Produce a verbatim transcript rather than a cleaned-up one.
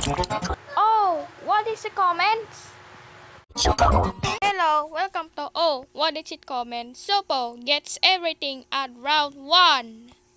Oh, what is the comment? Hello, welcome to Oh, what is it comment? Csupo gets everything at round one.